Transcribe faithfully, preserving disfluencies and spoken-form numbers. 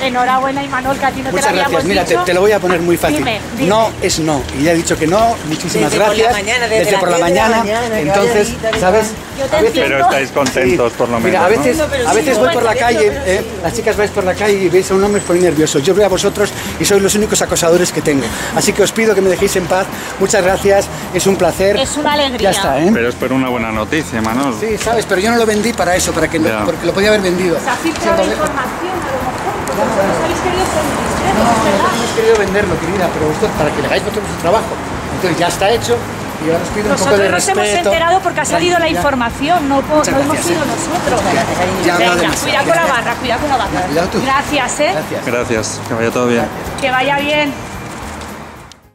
Enhorabuena, Imanol, que a ti no Muchas te lo gracias. habíamos Mira, dicho. te, te lo voy a poner muy fácil. Dime, dime. No es no. Y ya he dicho que no. Muchísimas Desde por la gracias. mañana, desde desde las por la diez de la mañana. mañana, que Entonces, vaya ahí, ¿sabes? Yo te A veces- entiendo. Pero estáis contentos, por lo menos, Mira, a veces, ¿no? Pero a sí, veces no, voy por la eso, calle, pero eh, sí. las chicas vais por la calle y veis a un hombre, os ponéis nerviosos. Yo veo a vosotros y sois los únicos acosadores que tengo. Así que os pido que me dejéis en paz. Muchas gracias, es un placer. Es una alegría. Ya está, ¿eh? Pero espero una buena noticia, Manol. Sí, sabes, pero yo no lo vendí para eso, para que no- Ya. porque lo podía haber vendido. Se ha filtrado Siendo- información, a lo mejor, porque vosotros habéis querido ser discretos, No, ¿verdad? no hemos querido venderlo, querida, pero vosotros, para que le hagáis vosotros su trabajo. Entonces ya está hecho y ahora os pido un poco Nosotros de nos respeto. hemos enterado porque ha salido la Tranquilidad. información, no, po- Muchas no hemos gracias, sido ¿eh? nosotros. Ya he hablado Venga, demasiado. cuidado con la barra, cuidado con la barra. Cuidado tú. Gracias, ¿eh? Gracias. Gracias, que vaya todo bien. Que vaya bien.